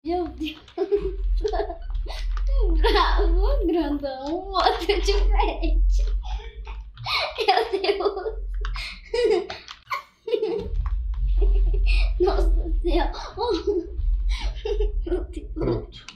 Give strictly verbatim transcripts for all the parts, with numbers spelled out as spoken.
Meu Deus. Um bravo, grandão, um outro diferente. Meu Deus. Nossa Senhora. Meu Deus. Pronto.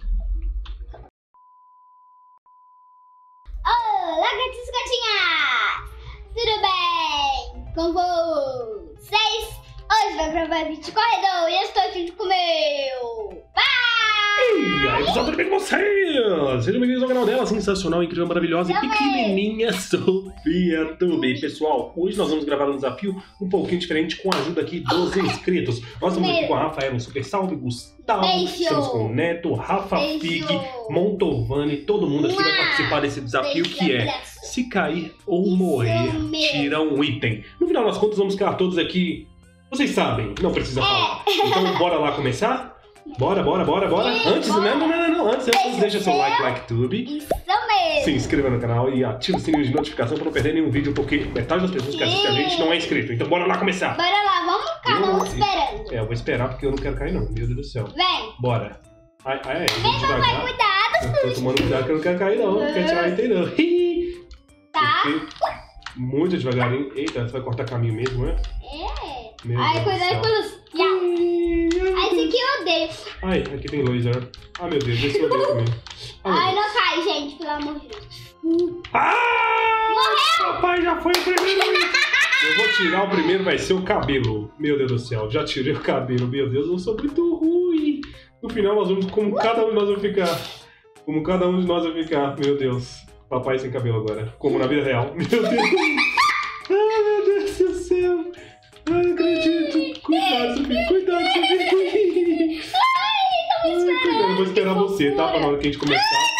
Olá, gatinhos e gatinhas! Tudo bem com vocês? Hoje vai gravar vídeo de corredor e eu estou aqui com o meu pai! E aí, pessoal, tudo bem com vocês? Sejam bem-vindos ao canal dela, sensacional, incrível, maravilhosa e pequenininha Sofia Tube. Pessoal, hoje nós vamos gravar um desafio um pouquinho diferente com a ajuda aqui dos inscritos. Nós estamos aqui com a Rafaela, um super salve, Gustavo, Beijo. estamos com o Neto, Rafa Beijo. Fig, Montovani, todo mundo aqui vai participar desse desafio Beijo, que é abraço. se cair ou Isso morrer, mesmo. tira um item. No final das contas, vamos ficar todos aqui, vocês sabem, não precisa falar. Então, bora lá começar? Bora, bora, bora, bora. Sim, antes, bora. não, não, não, não, antes, antes Deixa deixa seu seu- like, like tube. Isso mesmo! Se inscreva no canal e ative o sininho de notificação para não perder nenhum vídeo, porque metade das pessoas que assistem a gente não é inscrito. Então bora lá começar. Bora lá, vamos ficar, Eu- vamos esperando. É, eu vou esperar porque eu não quero cair não, meu Deus do céu. Vem! Bora. Ai, ai, ai, Vem, vamos papai, devagar. cuidado, Eu tô tomando cuidado que eu não quero cair não, não quero tirar item não. tá? Porque muito devagarinho. Eita, você vai cortar caminho mesmo, né? É. Meu Ai, Deus do cuidado céu. com os... Ai, esse aqui eu odeio. Ai, aqui tem laser. Ah, meu Deus, esse eu odeio também. Ah, meu Ai, Deus. não cai, gente, pelo amor de Deus. Ah! Morreu! Papai já foi o primeiro. Eu vou tirar o primeiro, vai ser o cabelo. Meu Deus do céu, já tirei o cabelo. Meu Deus, eu sou muito ruim. No final nós vamos, como cada um de nós vai ficar. Como cada um de nós vai ficar. Meu Deus. Papai sem cabelo agora. Como na vida real. Meu Deus. Ai, meu Deus do céu. Ai, não acredito. Cuidado, Sofia. Cuidado, Sofia. Ai, tô me Ai, cuidado. Eu vou esperar você, tá? Pra na hora que a gente começar.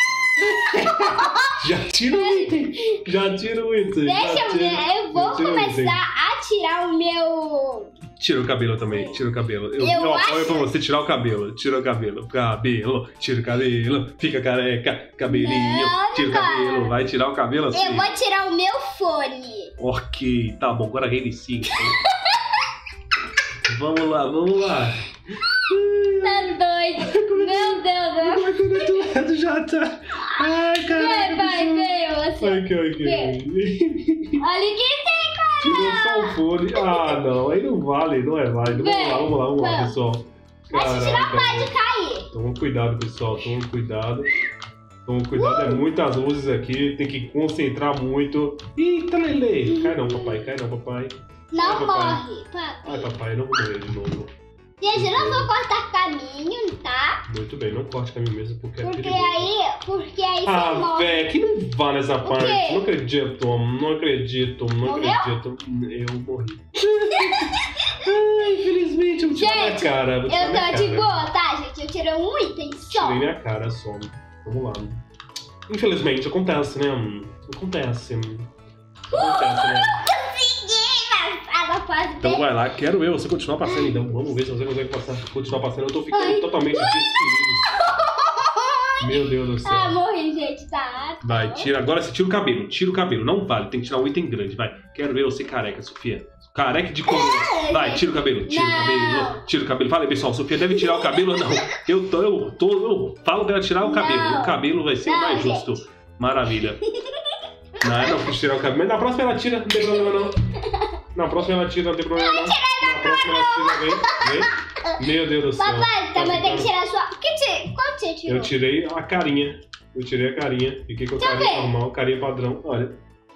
Já tira o item. Já tira o item. Deixa já eu tira- ver, eu vou já tira o item. começar a tirar o meu... Tira o cabelo também, tira o cabelo. Eu, Eu eu apoio acho- pra você tirar o cabelo. Tira o cabelo. Cabelo, tira o cabelo. Fica careca, cabelinho. Não, tira o não cabelo. quero. Vai tirar o cabelo assim. Eu vou tirar o meu fone. Ok, tá bom. Agora reinicia. Vamos lá, vamos lá. Tá doido. Meu Deus. Ai, quando eu tô lado já tá. Ai, Vai, caraca. vai, veio você. Ai, que, ai, que. Olha que tem, cara. Tirou só o fone. Ah, não. Aí não vale, não é válido. Vamos lá, vamos lá, vamos lá, Vamos. pessoal. Mas se tirar Caraca. pode cair. Toma cuidado, pessoal. Toma cuidado. Toma cuidado, é muitas luzes aqui. Tem que concentrar muito. Eita, Lele. Cai não, papai. Cai não, papai. Não Ai, papai. morre. Papai. Ai, papai, eu não vou morrer de novo. Gente, eu não vou cortar caminho, tá? Muito bem, não corte caminho mesmo, porque é Porque perigoso. aí, porque aí você Ah, morre. velho, que não vá nessa parte. quê? Não acredito, não acredito, não Morreu? acredito. Eu morri. Ai, infelizmente, eu vou tirar minha Gente, cara. Vou tirar Eu minha tô de cara. boa, tá, gente? Eu tirei um item só. Tirei minha cara só. Vamos lá. Infelizmente, acontece, né? Acontece. Acontece, né? Consegui, mas tava quase Então bem. vai lá, quero eu, você continuar passando então. Vamos ver se você consegue passar, continuar passando. Eu tô ficando Ai. totalmente destruído. Meu Deus do céu. Ah, morri, gente, tá? Vai, tira. Agora você tira o cabelo. Tira o cabelo. Não vale, tem que tirar um item grande. Vai. Quero ver você careca, Sofia. Careca de cor. Vai, tira o cabelo. Tira o Não. cabelo. Tira o cabelo. Fala aí, pessoal. Sofia deve tirar o cabelo ou não? Eu tô, eu tô, eu falo dela tirar o cabelo. Não. O cabelo vai ser o Não, mais gente. justo. Maravilha. Não, não quis tirar o cabelo. Mas na próxima ela tira, não tem problema não. Na próxima ela tira, não tem problema não. Na próxima ela tira, vem, vem. Meu Deus do céu. Papai, Tá também tem que ficando- tirar a sua... Que ti... Qual você tirou? Eu tirei a carinha. Eu tirei a carinha. Fiquei com a Deixa eu carinha ver. normal, carinha padrão. Olha.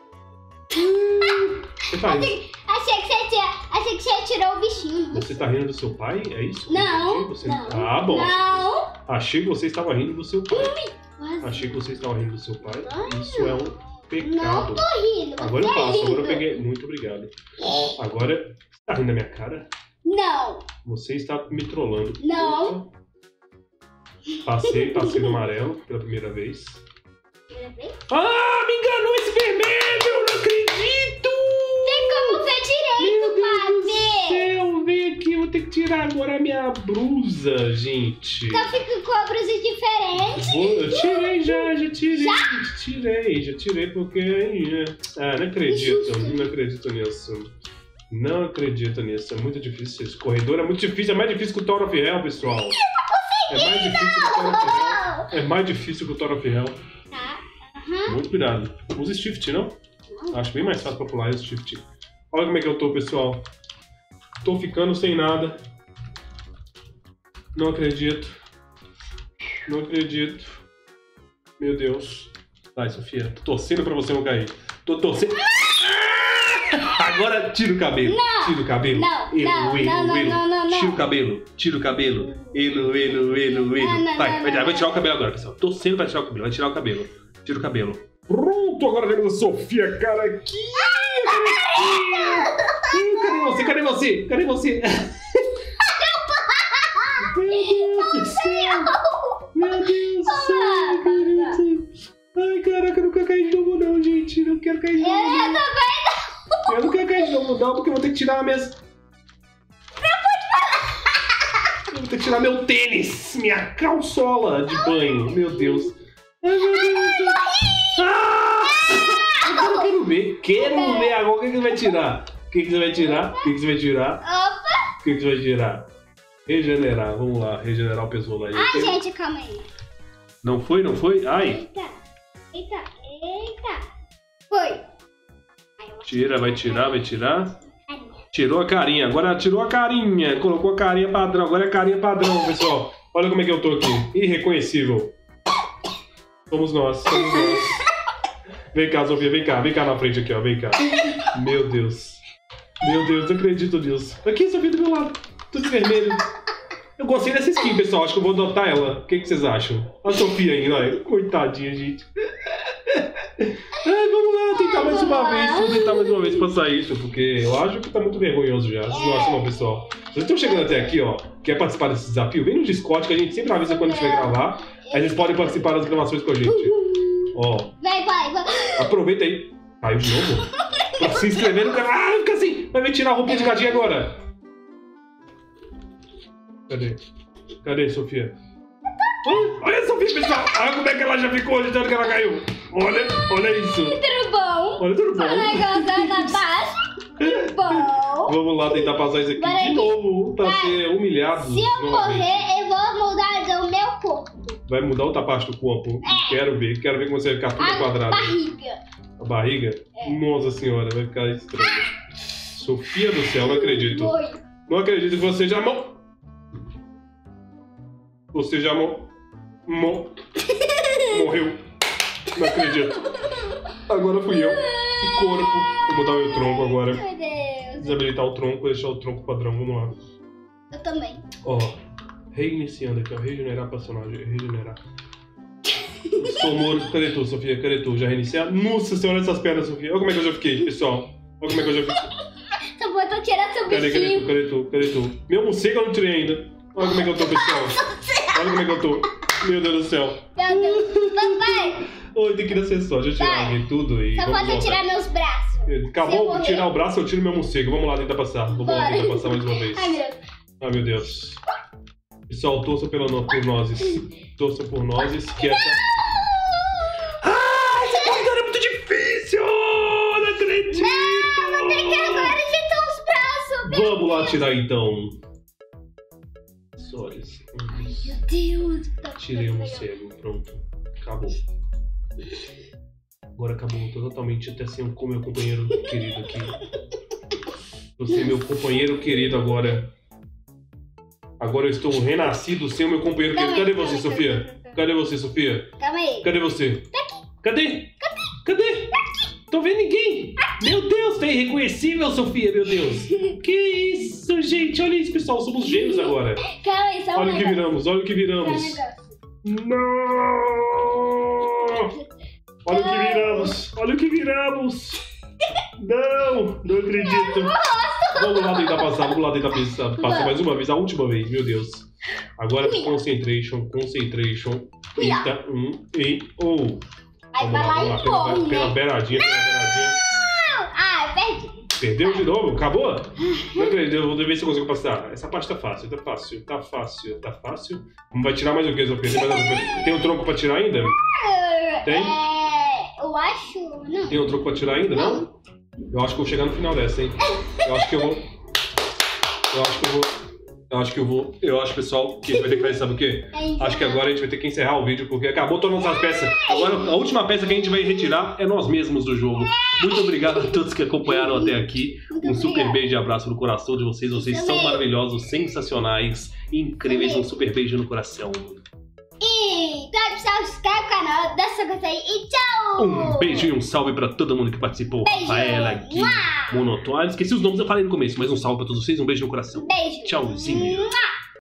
Você tá rindo? Achei que você tira... Achei que você tirou o bichinho. Você tá rindo do seu pai? É isso? Não, Você... não. Ah, bom. Não. Achei que você estava rindo do seu pai. Quase. Achei que você estava rindo do seu pai. Não. Isso é um Não pecado. tô rindo. Agora eu você é passo, agora eu lindo. peguei. Muito obrigado. Agora, você tá rindo da minha cara? Não. Você está me trollando. Não. Opa. Passei, passei no amarelo pela primeira vez. Ah, me enganou esse vermelho! Eu não acredito! Tem como ver direito, Meu Deus do papi. céu, vem aqui, eu vou ter que tirar agora a minha blusa, gente. Só fica com a blusa diferente. Vou- eu tirei já, já tirei, já? tirei, já tirei porque... Ah, não acredito, Injusto. não acredito nisso. Não acredito nisso, é muito difícil. Esse corredor é muito difícil, é mais difícil que o Tower of Hell, pessoal. É mais difícil que o Tora of Hell. É mais difícil que o Tora of Hell. Tá. Uhum. Muito cuidado. Use Shift, não? Acho bem mais fácil pra pular esse Shift. Olha como é que eu tô, pessoal. Tô ficando sem nada. Não acredito. Não acredito. Meu Deus. Vai, Sofia. Tô torcendo pra você não cair. Tô torcendo. Agora tira o cabelo. Não. Tira o cabelo. Não, Elo, não, elo, não, não, elo. não, não, não. Tira o cabelo. Tira o cabelo. Elo, elo, elo, elo. Não, não, Vai, não, vai, não, vai tirar não. o cabelo agora, pessoal. Torcendo pra tirar o cabelo. Vai tirar o cabelo. Tira o cabelo. Pronto, agora temos a Sofia Caraquinha. Ih, cadê você? Cadê você? Cadê você? Meu Deus do céu! Meu Deus do céu! Ai, caraca, eu não quero cair de novo não, gente. Não quero cair de novo. Eu não. também não. Eu não quero cair de novo não, porque eu vou ter que tirar a minha... Eu vou ter que tirar meu tênis, minha calçola de banho. Meu Deus. Ai, meu Deus. Ah! Agora eu quero ver. Quero ver agora o que, que você vai tirar. O que, que você vai tirar? O que, que você vai tirar? Opa. O que, que você vai tirar? Regenerar. Vamos lá, regenerar o pessoal aí. Ai, gente, calma aí. Não foi? Não foi? Ai. Eita. Eita. Eita. Foi. Tira, vai tirar, vai tirar. Tirou a carinha. Agora tirou a carinha. Colocou a carinha padrão. Agora é carinha padrão, pessoal. Olha como é que eu tô aqui. Irreconhecível. Somos nós, somos nós. Vem cá, Sofia, vem cá. Vem cá na frente aqui, ó. Vem cá. Meu Deus. Meu Deus, não acredito nisso. Aqui, Sofia, do meu lado. Tudo vermelho. Eu gostei dessa skin, pessoal. Acho que eu vou adotar ela. O que, que vocês acham? A Sofia ainda, olha. Coitadinha, gente. Ai, vamos lá, tentar mais uma vez. Vamos tentar mais uma vez passar isso, porque eu acho que tá muito vergonhoso já. Vocês não acham não, pessoal? Vocês estão chegando até aqui, ó. Quer participar desse desafio? Vem no Discord, que a gente sempre avisa quando a gente vai gravar. Aí vocês podem participar das gravações com a gente. Ó. Vai, vai, vai. Aproveita aí. Caiu de novo? Pra se inscrever no canal. Ah, fica assim. Vai vir tirar a roupinha de gatinho agora. Cadê? Cadê, Sofia? Olha, olha a Sofia, pessoal. Olha como é que ela já ficou de tanto que ela caiu. Olha, olha isso. Tudo bom? Olha, tudo bom. O negócio da paz. Tudo bom? Vamos lá tentar passar isso aqui Bora de aqui. novo pra ser humilhado. Se eu novamente. morrer, eu vou mudar o meu corpo. Vai mudar outra parte do corpo? É. Quero ver. Quero ver como você vai ficar toda A quadrada. barriga. A barriga? É. Nossa senhora, vai ficar estranho. Sofia do céu, não acredito. Oi. Não acredito que você já morreu. Você já morreu. Mo... Morreu. Não acredito. Agora fui eu. O corpo. Vou mudar meu tronco agora. Meu Deus. Desabilitar o tronco e deixar o tronco padrão. Vamos lá. Eu também. Ó. Reiniciando aqui, ó. Regenerar personagem. Regenerar. Estou morto. Cadê tu, Sofia? Cadê tu? Já reiniciar? Nossa senhora, essas pernas, Sofia. Olha como é que eu já fiquei, pessoal. Olha como é que eu já fiquei. Só vou tirar seu Cadê, cadê tu? bichinho. Cadê tu? Cadê tu? Meu morcego eu não tirei ainda. Olha como é que eu tô, pessoal. Olha como é que eu tô. Meu Deus do céu. Meu Deus. Papai, Oi, tem que ir na sessão. Deixa eu tirar Vai. aqui tudo e só vamos falta eu voltar. tirar meus braços. Se eu Acabou morrer. de tirar o braço, eu tiro meu morcego. Vamos lá tentar passar. Vamos lá Bora. tentar passar mais uma vez. Ai, meu Deus. Ai, meu Deus. Pessoal, torça pela no... por nós. Torça por nós. Que essa... Ah, essa corrida é muito difícil! Não acredito! Não, tem que agora ajeitar os braços. meu Vamos lá tirar então. Olhos. Meu Deus. tá Tirei o ficando morcego. Pronto. Acabou. Agora acabou. Tô totalmente até sem o meu companheiro querido aqui. Tô sem meu companheiro querido agora. Agora eu estou renascido sem o meu companheiro Calma querido. aí, Cadê calma você, aí, Sofia? calma aí, calma aí. Cadê você, Sofia? Calma aí. Cadê você? Cadê? Cadê? Cadê? Tô vendo ninguém. Meu Deus, tá irreconhecível, Sofia, meu Deus. Que isso, gente. Olha isso, pessoal. Somos gêmeos agora. Calma aí, só um Olha o que negócio. viramos, olha o que Só um viramos. negócio. Não! Olha o que viramos! Olha o que viramos! Não! Não acredito! Vamos lá tentar passar, vamos lá tentar passar, passar mais uma vez, a última vez, meu Deus! Agora, concentration, concentration. Eita, um, e, ou. Aí vai lá e Pela, morre, pela né? beiradinha, pela beiradinha. Ah, perdi. Perdeu de novo? Acabou? Não acredito, eu vou ver se eu consigo passar. Essa parte tá fácil, tá fácil, tá fácil, tá fácil. Vai tirar mais o que, Sofia? Tem mais alguma coisa? Tem um tronco pra tirar ainda? Tem? É, eu acho. Não. Tem um tronco pra tirar ainda, não? Eu acho que eu vou chegar no final dessa, hein? Eu acho que eu vou... Eu acho que eu vou... Eu acho que eu vou. Eu acho, pessoal, que a gente vai ter que fazer, sabe o quê? Acho que agora a gente vai ter que encerrar o vídeo, porque acabou todas as peças. Agora, a última peça que a gente vai retirar é nós mesmos do jogo. Muito obrigado a todos que acompanharam até aqui. Um super beijo e abraço no coração de vocês. Vocês são maravilhosos, sensacionais, incríveis. Um super beijo no coração. E então, pessoal, se inscreve no canal, dá seu gostei e tchau! Um beijo e um salve pra todo mundo que participou. Beijo. Rafaela, Gui, Monotônio. Esqueci os nomes, eu falei no começo, mas um salve pra todos vocês. Um beijo no coração. Beijo! Tchauzinho. Mua.